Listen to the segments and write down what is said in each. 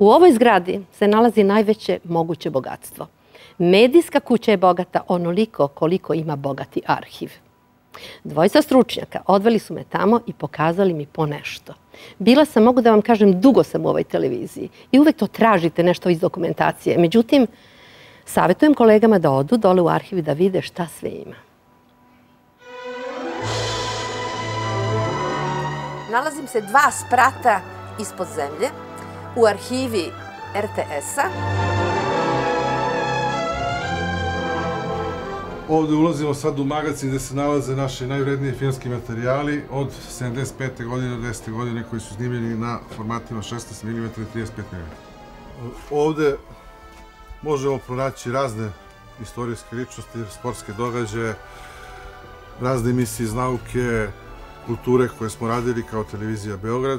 U ovoj zgradi se nalazi najveće moguće bogatstvo. Medijska kuća je bogata onoliko koliko ima bogati arhiv. Dvojica stručnjaka odveli su me tamo i pokazali mi po nešto. Bila sam, mogu da vam kažem, dugo sam u ovoj televiziji i uvek to tražite nešto iz dokumentacije. Međutim, savjetujem kolegama da odu dole u arhiv i da vide šta sve ima. Nalazim se 2 sprata ispod zemlje u arhivi RTS-a. Ovde ulazimo sad u magacin gde se nalaze naši najvredniji filmski materijali od 75. godine do 10. godine koji su snimljeni na formatima 16 mm i 35 mm. Ovde možemo pronaći razne istorijske ličnosti, sportske događaje, razne emisije iz nauke, kulture koje smo radili kao televizija Beograd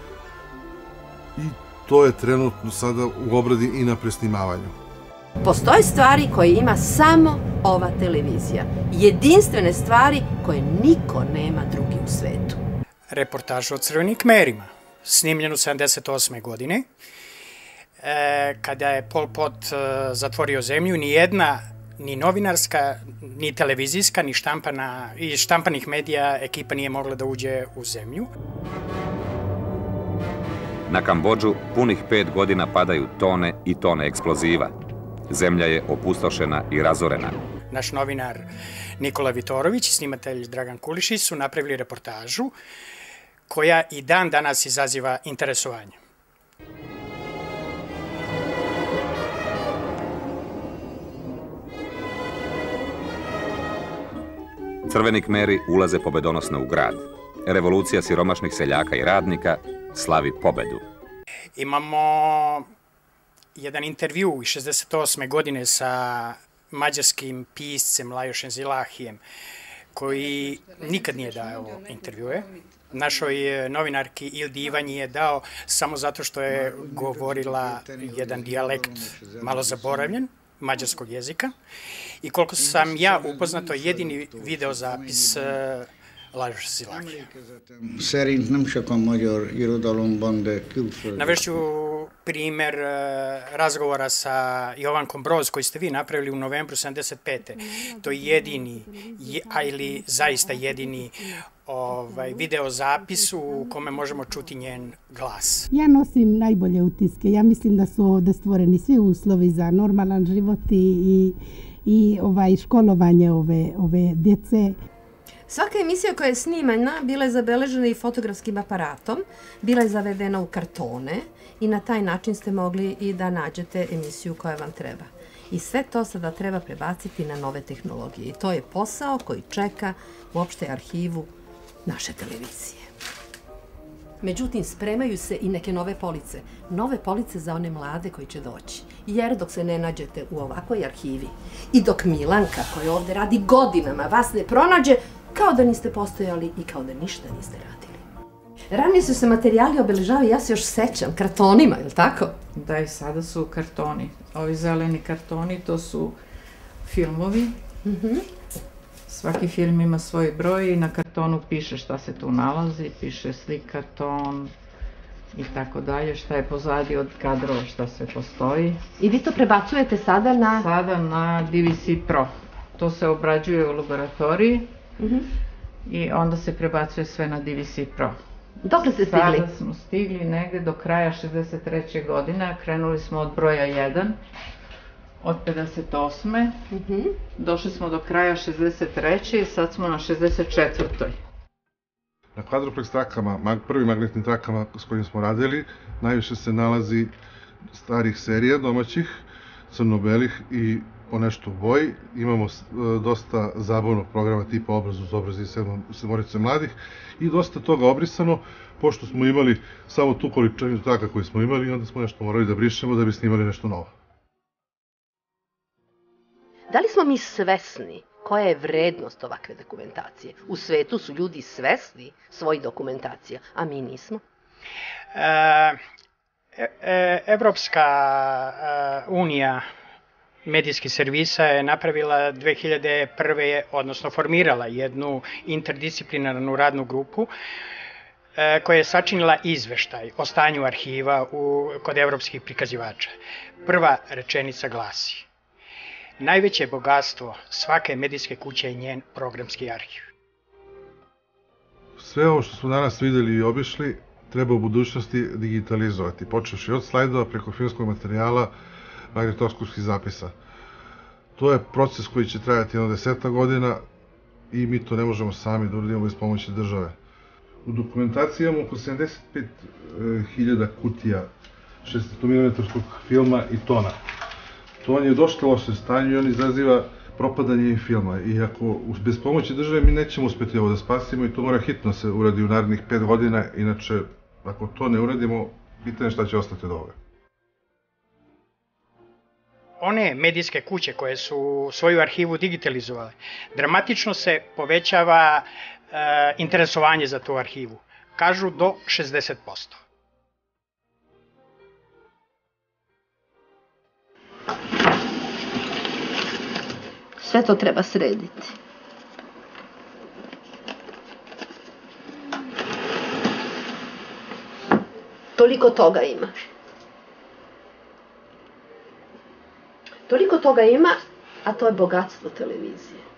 i to je trenutno sada u obradi i na presnimavanju. Postoje stvari koje ima samo ova televizija. Jedinstvene stvari koje niko nema drugi u svetu. Reportažu o Crvenim Kmerima, snimljenu 78. godine. Kada je Pol Pot zatvorio zemlju, ni jedna, ni novinarska, ni televizijska, ni štampana, i štampanih medija ekipa nije mogla da uđe u zemlju. Na Kambodžu punih 5 godina padaju tone i tone eksploziva. Zemlja je opustošena i razorena. Naš novinar Nikola Vitorović i snimatelj Dragan Kulišić su napravili reportažu koja i dan danas izaziva interesovanje. Crveni Kmeri ulaze pobedonosno u grad. Revolucija siromašnih seljaka i radnika slavi pobedu. Imamo jedan intervju iz 68. godine sa mađarskim piscem Lajošem Zilahijem, koji nikad nije dao intervjue. Našoj novinarki Ildi Ivanji je dao samo zato što je govorila jedan dijalekt malo zaboravljen, mađarskog jezika. I koliko sam ja upoznato, jedini videozapis Lajos Zilahija. Szerintem csak a magyar irodalomban, de külföldön. Navešću primer razgovora sa Jovankom Broz koji ste vi napravili u novembru 75. To je jedini, ili zaista jedini videozapis u kome možemo čuti njen glas. Ja nosim najbolje utiske. Ja mislim da su ovde stvoreni svi uslovi za normalan život i školovanje ove djece. Svaka emisija koja je snimana bila je zabeležena i fotografskim aparatom, bila je zavedena u kartone i na taj način ste mogli i da nađete emisiju koja vam treba. I sve to sada treba prebaciti na nove tehnologije. I to je posao koji čeka uopšte arhivu naše televizije. Međutim, spremaju se i neke nove police. Nove police za one mlade koji će doći. Jer dok se ne nađete u ovakvoj arhivi i dok Milanka, koja ovde radi godinama, vas ne pronađe, kao da niste postojali i kao da ništa niste radili. Ranije su se materijali obeležavali, ja se još sećam, kartonima, je li tako? Da, i sada su kartoni. Ovi zeleni kartoni, to su filmovi. Svaki film ima svoj broj i na kartonu piše šta se tu nalazi, piše slika, ton i tako dalje, šta je pozadi od kadrova, šta sve postoji. I vi to prebacujete sada na... Sada na DVC Pro. To se obrađuje u laboratoriji i onda se prebacuje sve na DVC Pro. Dokle ste stigli? Sada smo stigli negde do kraja 63. godine, krenuli smo od broja 1, od 58. Došli smo do kraja 63. i sad smo na 64. Na kvadroplex trakama, prvim magnetnim trakama s kojim smo radili, najviše se nalazi starih serija domaćih, crno-belih i ponešto u boji. Imamo dosta zabavnog programa tipa Obraz uz obraz i sedmorice mladih i dosta toga obrisano, pošto smo imali samo tu količinu traka koju smo imali i onda smo nešto morali da brišemo da bi snimali nešto novo. Da li smo mi svesni koja je vrednost ovakve dokumentacije? U svetu su ljudi svesni svojih dokumentacija, a mi nismo. Evropska unija medijskih servisa je napravila 2001. odnosno formirala jednu interdisciplinarnu radnu grupu koja je sačinila izveštaj o stanju arhiva kod evropskih prikazivača. Prva rečenica glasi: najveće bogatstvo svake medijske kuće je njen programski arhiv. Sve ovo što smo danas videli i obišli treba u budućnosti digitalizovati, počevši od slajdova preko filmskog materijala, magnetoskopskih zapisa. To je proces koji će trajati jedno 10 godina i mi to ne možemo sami da uradimo bez pomoći države. U dokumentaciji imamo oko 75.000 kutija 600 mm filma i tona. Ton je u dosta lošem stanju i on izaziva propadanje filma. I ako bez pomoći države mi nećemo uspeti ovo da spasimo i to mora hitno se uradi u narednih 5 godina, inače ako to ne uradimo, pitanje šta će ostati od ovoga. One medijske kuće koje su svoju arhivu digitalizovale, dramatično se povećava interesovanje za tu arhivu. Kažu do 60%. Sve to treba srediti. Toliko toga ima. Toliko toga ima, a to je bogatstvo televizije.